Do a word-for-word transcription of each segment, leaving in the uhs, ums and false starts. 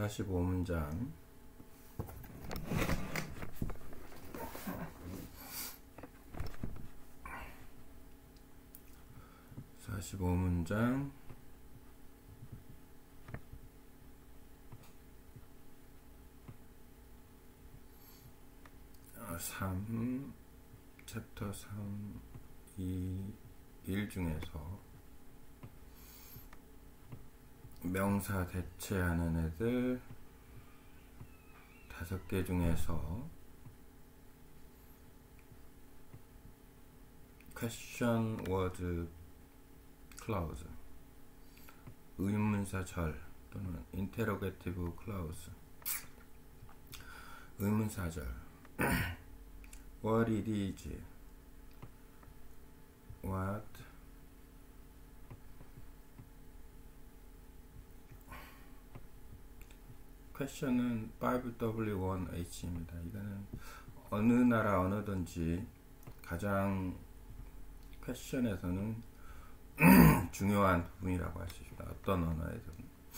사십오 문장. 사십오 문장. 삼, 챕터 삼, 이, 일 중에서 명사 대체하는 애들 다섯 개 중에서 question word clause, 의문사절 또는 interrogative clause, 의문사절 what it is, what question은 파이브 더블유 원 에이치입니다. 이거는 어느 나라 언어든지 가장 question에서는 중요한 부분이라고 할 수 있습니다. 어떤 언어에든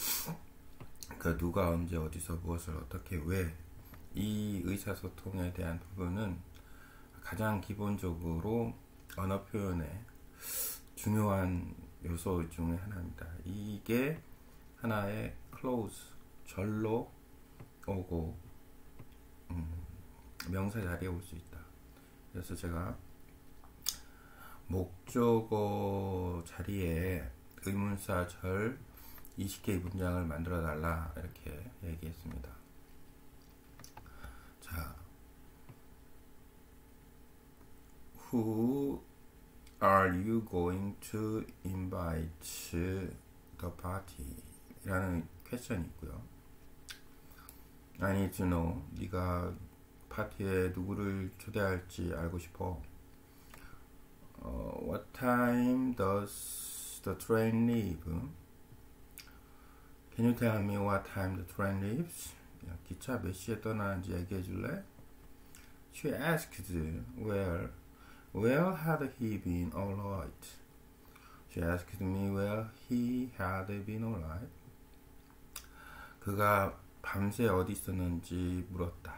그 누가 언제 어디서 무엇을 어떻게 왜 이 의사소통에 대한 부분은 가장 기본적으로 언어 표현의 중요한 요소 중에 하나입니다. 이게 하나의 clause, 절로 오고 음, 명사 자리에 올 수 있다. 그래서 제가 목적어 자리에 의문사 절 이십 개의 문장을 만들어 달라 이렇게 얘기했습니다. 자, Who are you going to invite the party? 라는 퀘션이 있고요. I need to know. 네가 파티에 누구를 초대할지 알고 싶어. Uh, what time does the train leave? Can you tell me what time the train leaves? 야, 기차 몇 시에 떠나는지 얘기해 줄래? She asked where where had he been all night? She asked me where he had been all night. 그가 밤새 어디 있었는지 물었다.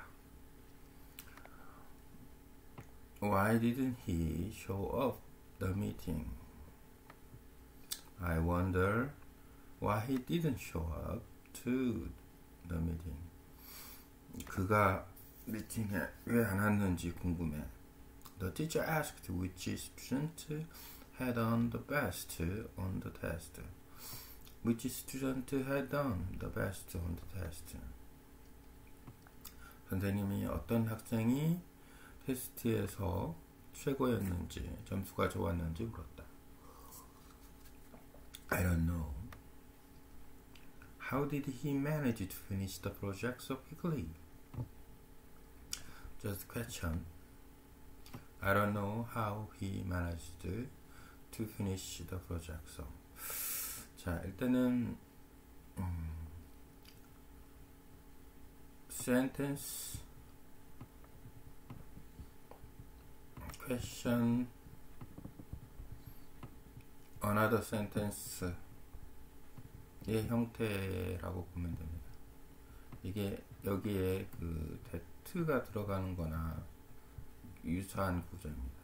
Why didn't he show up the meeting? I wonder why he didn't show up to the meeting. 그가 미팅에 왜 안 왔는지 궁금해. The teacher asked which student had done the best on the test. Which student had done the best on the test? 선생님이 어떤 학생이 테스트에서 최고였는지, 점수가 좋았는지 물었다. I don't know. How did he manage to finish the project so quickly? Just question. I don't know how he managed to finish the project so. 자, 일단은 음, sentence, question, another sentence 의 형태라고 보면 됩니다. 이게 여기에 그 that가 들어가는 거나 유사한 구조입니다.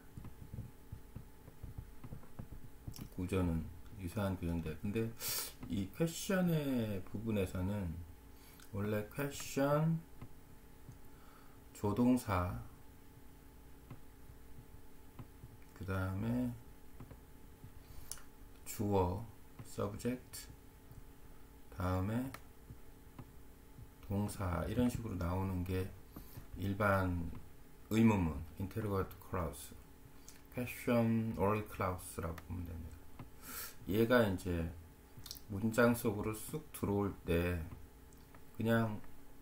구조는 유사한 구조인데, 근데 이 question의 부분에서는 원래 question, 조동사, 그 다음에 주어, subject, 다음에 동사 이런 식으로 나오는 게 일반 의문문, interrogative clause, questionary clause라고 보면 됩니다. 얘가 이제 문장 속으로 쑥 들어올 때 그냥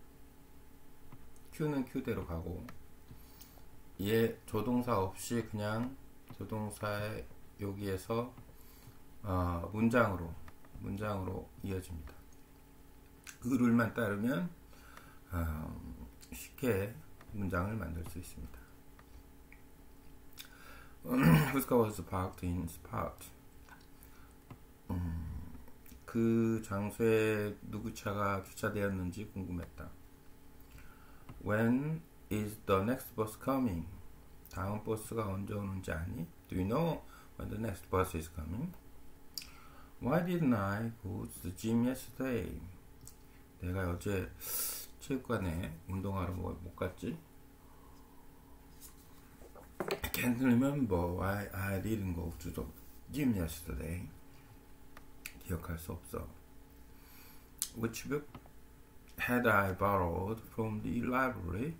Q는 Q대로 가고, 얘 조동사 없이 그냥 조동사의 여기에서 어, 문장으로 문장으로 이어집니다. 그 룰만 따르면 어, 쉽게 문장을 만들 수 있습니다. Whose car was parked in spot? 음, 그 장소에 누구 차가 주차되었는지 궁금했다. When is the next bus coming? 다음 버스가 언제 오는지 아니? Do you know when the next bus is coming? Why didn't I go to the gym yesterday? 내가 어제 체육관에 운동하러 못 갔지? I can't remember why I didn't go to the gym yesterday. 기억할 수 없어. Which book had I borrowed from the library?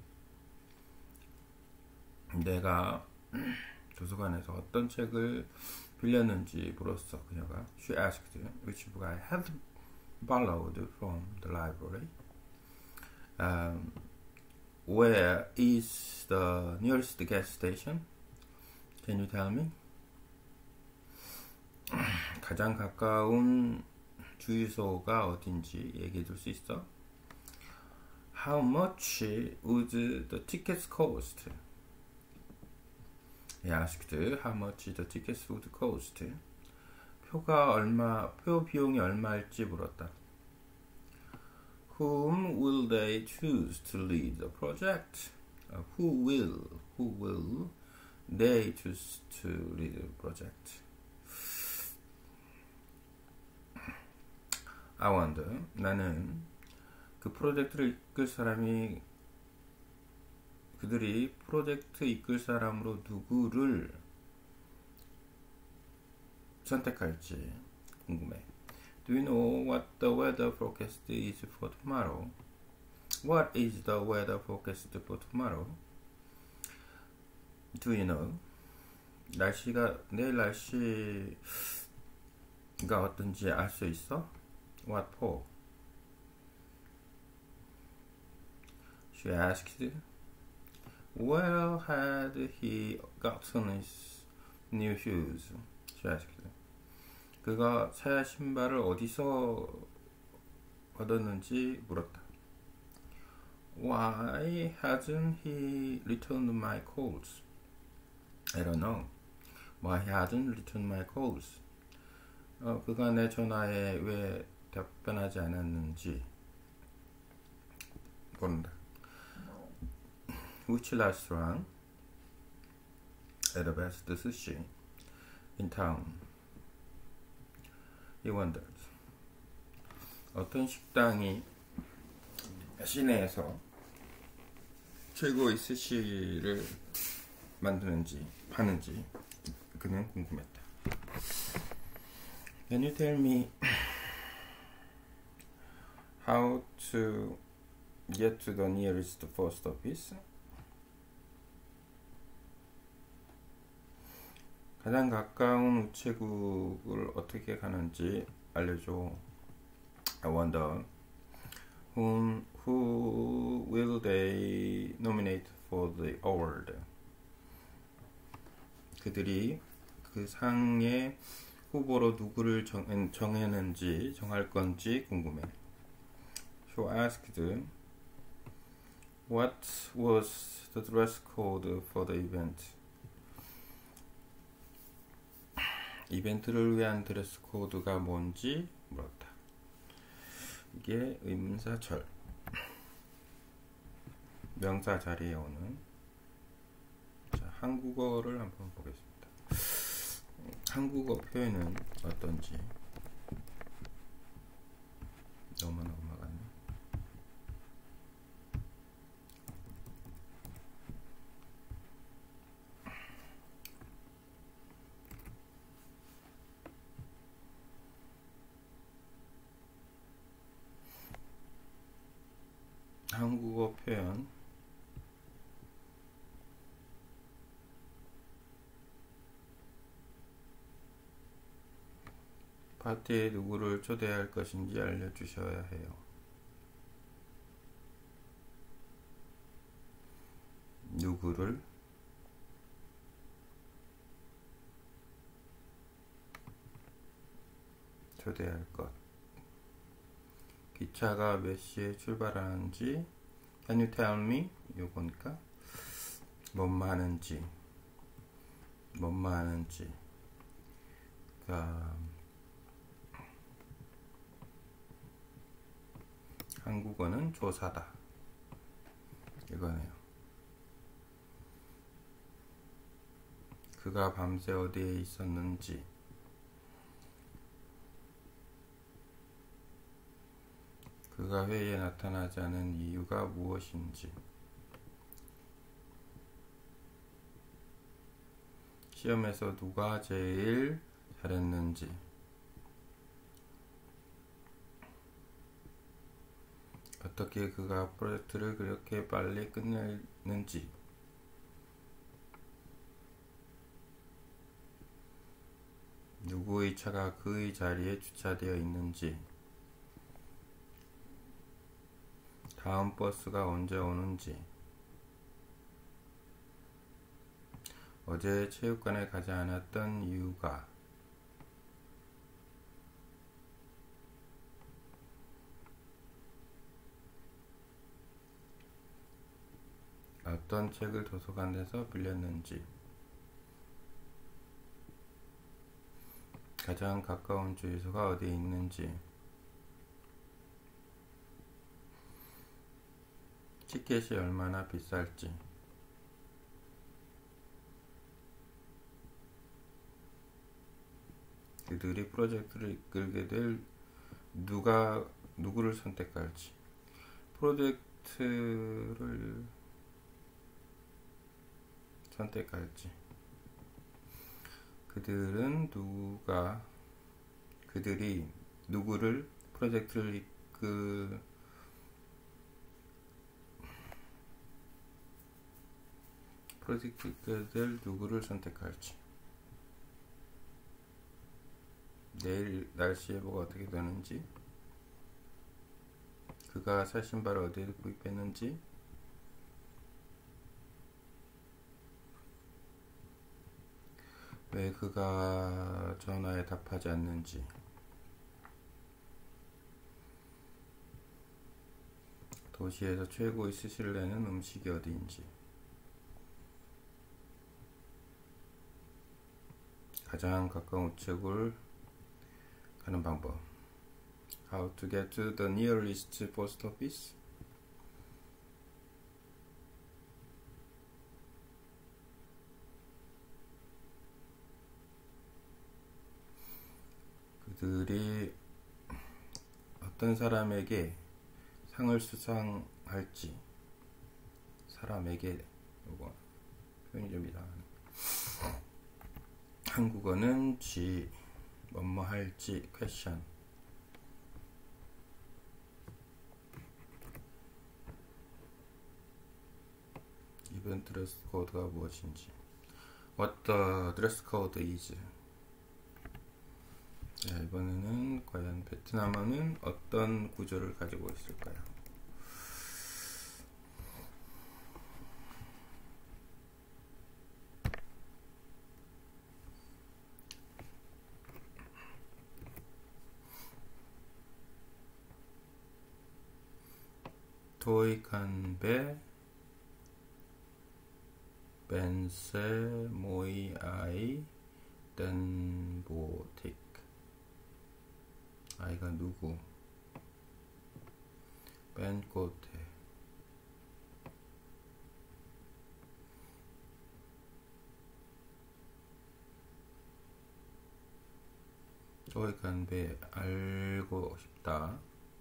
내가 도서관에서 어떤 책을 빌렸는지 물었어. 그녀가. She asked which book I had borrowed from the library. Um, where is the nearest gas station? Can you tell me? 가장 가까운 주유소가 어딘지 얘기해 줄 수 있어? How much would the tickets cost? He asked how much the tickets would cost. 표가 얼마, 표 비용이 얼마일지 물었다. Whom will they choose to lead the project? Uh, who will, who will they choose to lead the project? I wonder. 나는 그 프로젝트를 이끌 사람이 그들이 프로젝트 이끌 사람으로 누구를 선택할지 궁금해. Do you know what the weather forecast is for tomorrow? What is the weather forecast for tomorrow? Do you know? 날씨가 내일 날씨가 어떤지 알 수 있어? What for? She asked. Where had he gotten his new shoes? She asked. 그가 새 신발을 어디서 얻었는지 물었다. Why hasn't he returned my calls? I don't know. Why he hasn't returned my calls? 어, 그가 내 전화에 왜 답변하지 않았는지 모른다. Which restaurant had the best sushi in town? He wondered. 어떤 식당이 시내에서 최고의 스시를 만드는지 파는지 그는 궁금했다. Can you tell me how to get to the nearest post office? 가장 가까운 우체국을 어떻게 가는지 알려줘. I wonder whom, who will they nominate for the award? 그들이 그 상의 후보로 누구를 정, 정했는지 정할 건지 궁금해. She asked what was the dress code for the event? 이벤트를 위한 드레스 코드가 뭔지 물었다. 이게 의문사절. 명사 자리에 오는. 자, 한국어를 한번 보겠습니다. 한국어 표현은 어떤지. 너무나 넘어갔네. 한국어 표현 파티에 누구를 초대할 것인지 알려주셔야 해요. 누구를 초대할 것. 기차가 몇 시에 출발하는지 Can you tell me? 요거니까 뭔 많은지 뭔 많은지 그러니까 한국어는 조사다. 이거네요. 그가 밤새 어디에 있었는지, 그가 회의에 나타나지 않은 이유가 무엇인지, 시험에서 누가 제일 잘했는지, 어떻게 그가 프로젝트를 그렇게 빨리 끝냈는지, 누구의 차가 그의 자리에 주차되어 있는지, 다음 버스가 언제 오는지, 어제 체육관에 가지 않았던 이유가, 어떤 책을 도서관에서 빌렸는지, 가장 가까운 주유소가 어디에 있는지, 티켓이 얼마나 비쌀지, 그들이 프로젝트를 이끌게 될 누가 누구를 선택할지, 프로젝트를 선택할지, 그들은 누가 그들이 누구를 프로젝트를 이끌 프로젝트 이끌게 될 누구를 선택할지, 내일 날씨 예보가 어떻게 되는지, 그가 새 신발을 어디에 구입했는지, 왜 그가 전화에 답하지 않는지, 도시에서 최고의 스시를 내는 음식이 어디인지, 가장 가까운 우체국을 가는 방법, How to get to the nearest post office, 그들이 어떤 사람에게 상을 수상할지, 사람에게, 이거 표현이 좀 이상하네. 한국어는 지, 뭐뭐 할지, question, 이번 드레스 코드가 무엇인지, What the dress code is. 자, 이번에는 과연 베트남어는 어떤 구조를 가지고 있을까요? 토익한베 벤세 모이 아이 덴보틱, 아이가 누구, 벤코테, 토익한베 알고 싶다,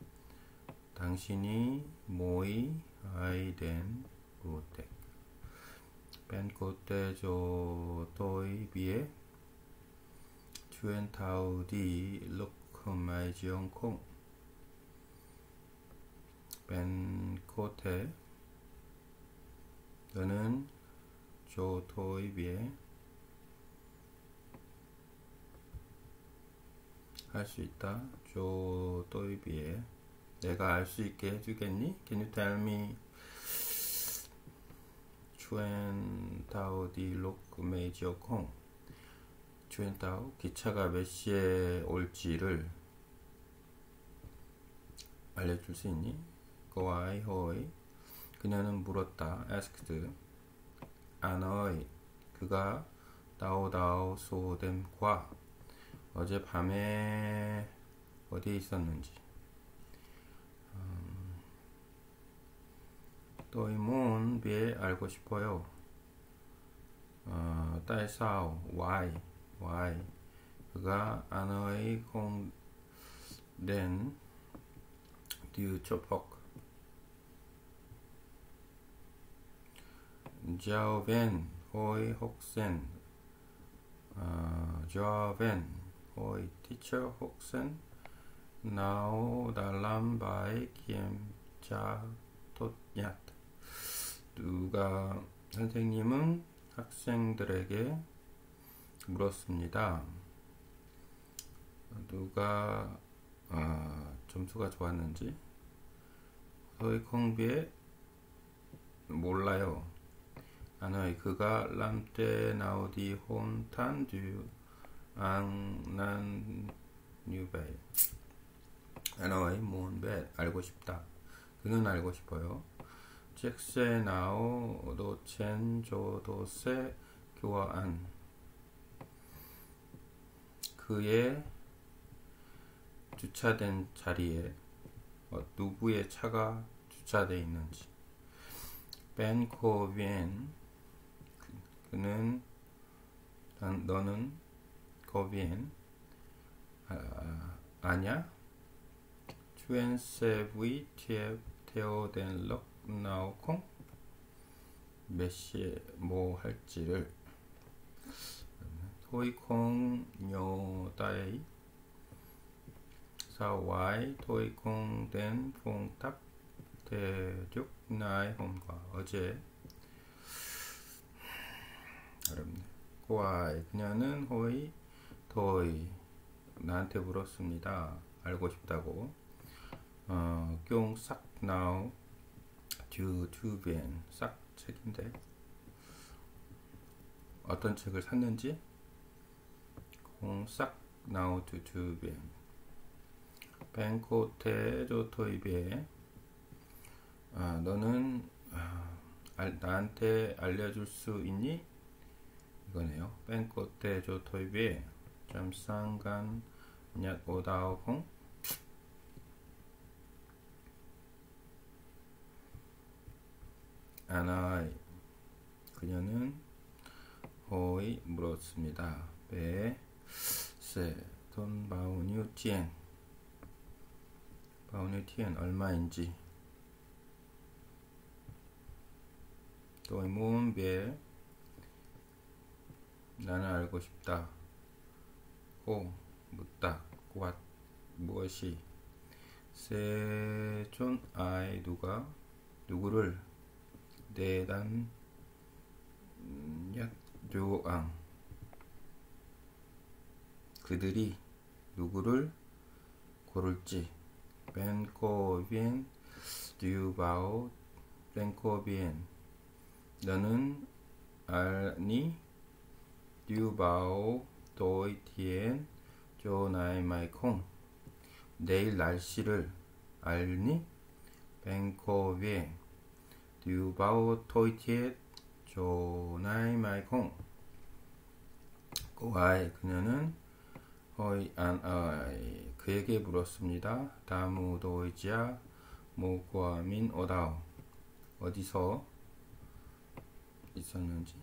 당신이 모이 아이덴 보텍, 벤코테 조 토이 비에 튜엔타우 디 로크마이지옹 콩, 벤코테 너는 조 토이 비에 할 수 있다, 조 토이 비에 내가 알 수 있게 해주겠니? Can you tell me 튜엔타우 디 로크메이지오 콩, 튜엔타우 기차가 몇 시에 올지를 알려줄 수 있니? 고아이 호이 그녀는 물었다, asked, 아너이 그가 다오다오 소뎀과 어젯밤에 어디에 있었는지, 음, 또이문 비에 알고 싶어요. 어, tại sao, why, why 그가 안의 공된 뒤 초폭 giáo viên hồi học sinh uh, giáo viên hồi teacher học sinh nào đã làm bài kiểm tra tốt nhất. 누가 선생님은 학생들에게 물었습니다. 누가 어, 점수가 좋았는지 토익 공부에 몰라요. 아너이 그가 람때 나오디 혼탄 듀 앙난 뉴베 아너이 몬베 알고 싶다. 그는 알고 싶어요. 책세 나오 도첸 조도세 교화안 그의 주차된 자리에 어, 누구의 차가 주차되어 있는지. 벤코비엔 그는 너는 코비엔 아, 아냐 추엔세브이 티에 테오덴 럭 나오콩 몇 시에 뭐 할지를 토이콩 뇨다이 사와이 토이콩 된 퐁탑 대륙 나의 홈과 어제 어렵네. 고아이 그녀는 호이 토이 나한테 물었습니다. 알고 싶다고. 어, 뿅싹 나우 듀 투비엔 싹 책인데 어떤 책을 샀는지 공싹 나우 듀 투비엔 뱅코테 조토이비에 아, 너는 아, 알, 나한테 알려줄 수 있니? 이거네요. 뱅코테 조토이비에 잠상간 냐 오다오콩 아나이 그녀는 호이 물었습니다. 베세 돈 바우뉴 티엔 바우뉴 티엔 얼마인지. 또이 무은비에 나는 알고 싶다. 고 묻다. 고 무엇이 세존 아이 누가 누구를 내단 약조앙 그들이 누구를 고를지. 벤코비엔 듀바오 벤코비엔 너는 알니 듀바오 도이티엔 조나이 마이콩 내일 날씨를 알니? 벤코비엔 듀바오 토이티엔 조나이 마이콩 고아이 그녀는 허이 안 아이 그에게 물었습니다. 다무도이지아 모고아민 오다오 어디서 있었는지.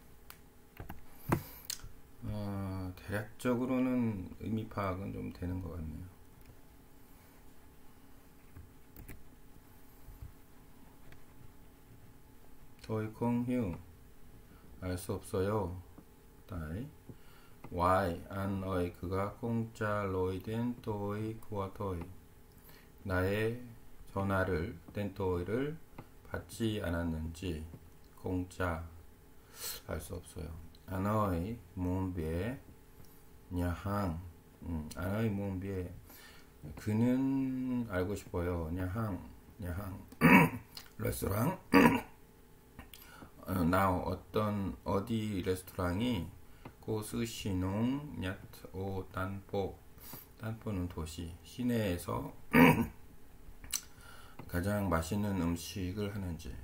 어, 대략적으로는 의미 파악은 좀 되는 것 같네요. 토이콩휴 알 수 없어요. 다이 why 안 어이 그가 공짜 로이덴 토이 구아토이 나의 전화를 덴토이를 받지 않았는지. 공짜 알 수 없어요. 아너이 몬비에 냐항 음, 아너이 몬비에 그는 알고 싶어요. 냐항 냐항 레스토랑 어, 나오 어떤 어디 레스토랑이 고스시농 냐오 단포 단포는 도시 시내에서 가장 맛있는 음식을 하는지.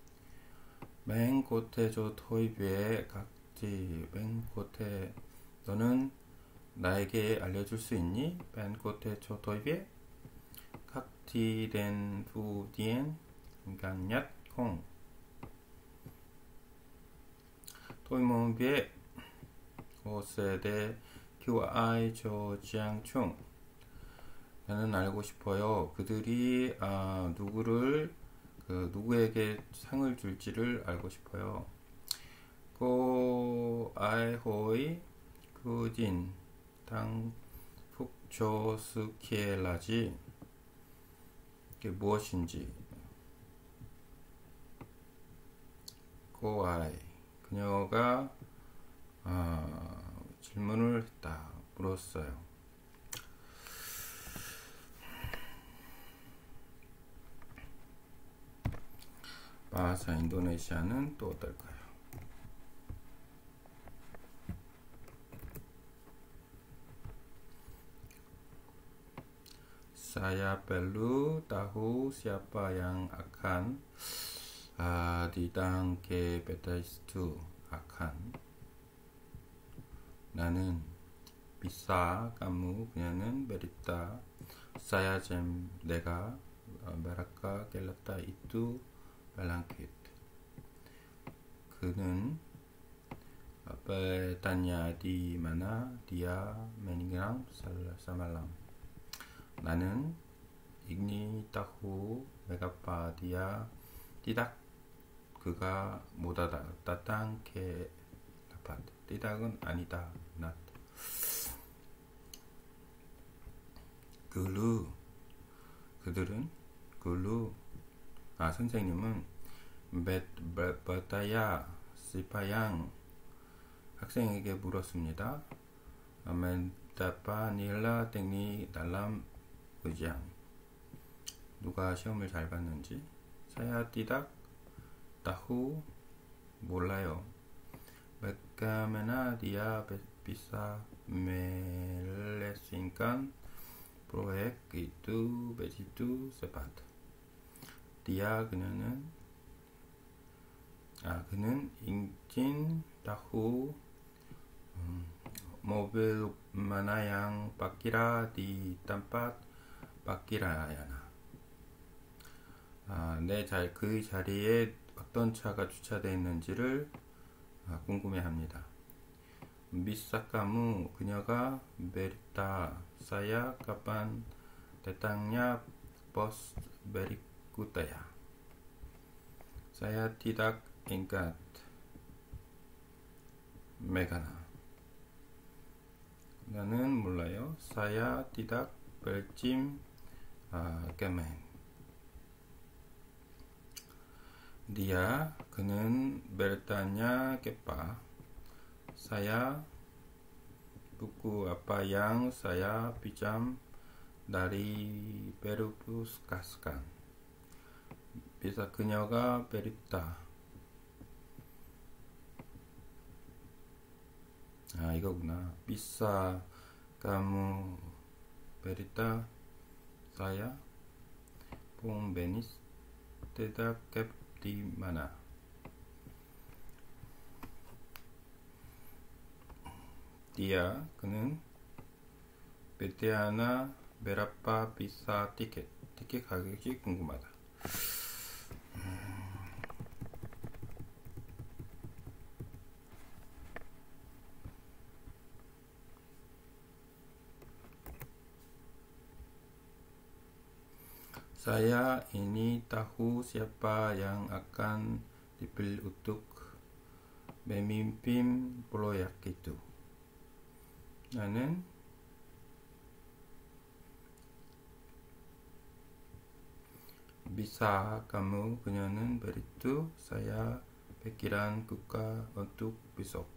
맹고테조 토이비에 각지 맹고테 너는 나에게 알려줄 수 있니? 맹고테조 토이비에 각티된 푸디엔 간얏콩 토이몬비에 오세대 큐아이 조지앙충. 나는 알고 싶어요. 그들이 아, 누구를 그 누구에게 상을 줄지를 알고 싶어요. 고 아이호이 구진 당 푹조스키엘라지. 이게 무엇인지. 고아이 그녀가 아, 질문을 했다. 물었어요. 바하사 인도네시아는 또 어떨까요? Saya perlu tahu siapa yang akan uh, datang ke petis itu. akan. 나는 bisa kamu 그녀는 berita saya jem 내가 uh, mereka kelata itu bangkit. 그는 uh, bertanya di mana dia meninggal semalam. 나는 ingin tahu mengapa dia tidak 그가 못 왔다. datang ke tempat. tidak은 아니다. not. 그루 그들은 그루 아 선생님은 bertanya siapa 학생에게 물었습니다. mengapa nilai tinggi dalam ujian. 누가 시험을 잘 봤는지. saya tidak tahu 몰라요. bagaimana dia bisa menyelesaikan proyek itu begitu cepat. dia 그녀는 아 그는 ingin tahu 음, mobil mana yang parkir di tempat parkir이나. 아, 내 자, 그 자리에 어떤 차가 주차되어 있는지를 아, 궁금해합니다. 미사카무 그녀가 베리타 saya kapan datangnya bos berikutnya. saya tidak ingat. 메가나 나는 몰라요. saya tidak berjim 아, 깨맨. dia 그는 bertanya kepa saya buku apa yang saya pinjam dari perpustakaan. bisa 그녀가 베리타 아 이거구나. bisa kamu berita saya pembenis tidak di mana. dia 그는 베테아나 berapa bisa tiket. 티켓 가격이 궁금하다. saya ini tahu siapa yang akan dipilih untuk memimpin proyek itu. 나는 bisa kamu 그녀는 beritahu saya pikiran kuka untuk besok.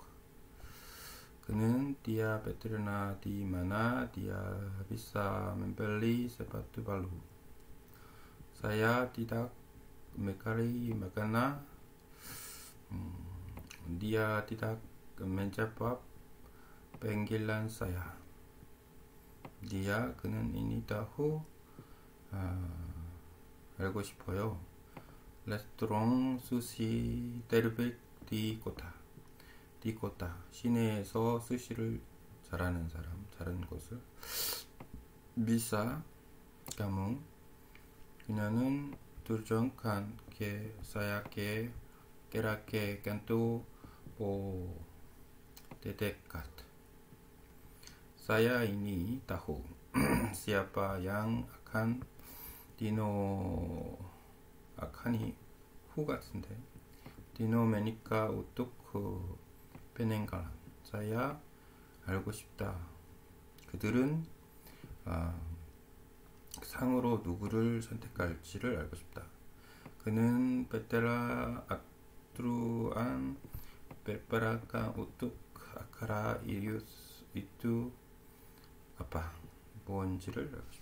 그는 dia bertanya di mana dia bisa membeli sepatu baru. saya tidak mencari makanan. hmm, dia tidak menjawab panggilan saya. dia 그는 ini tahu 아, 알고 싶어요. 레스토랑 수시 테르백 디 코타. 디 코타 시내에서 스시를 잘하는 사람, 잘하는 곳을. bisa kamu 그녀는 turunkan ke saya ke kira ke kantu o de dekat. Saya ini tahu siapa yang akan dino 아칸이 후 같은데 디노메니카 우토크 베넨가란 saya 알고 싶다. 그들은 아, 상으로 누구를 선택할지를 알고 싶다. 그는 베테라 악드루안 베파라카 우뚝 아카라 이리우스 이뚜 아빠 뭔지를 알고 싶다.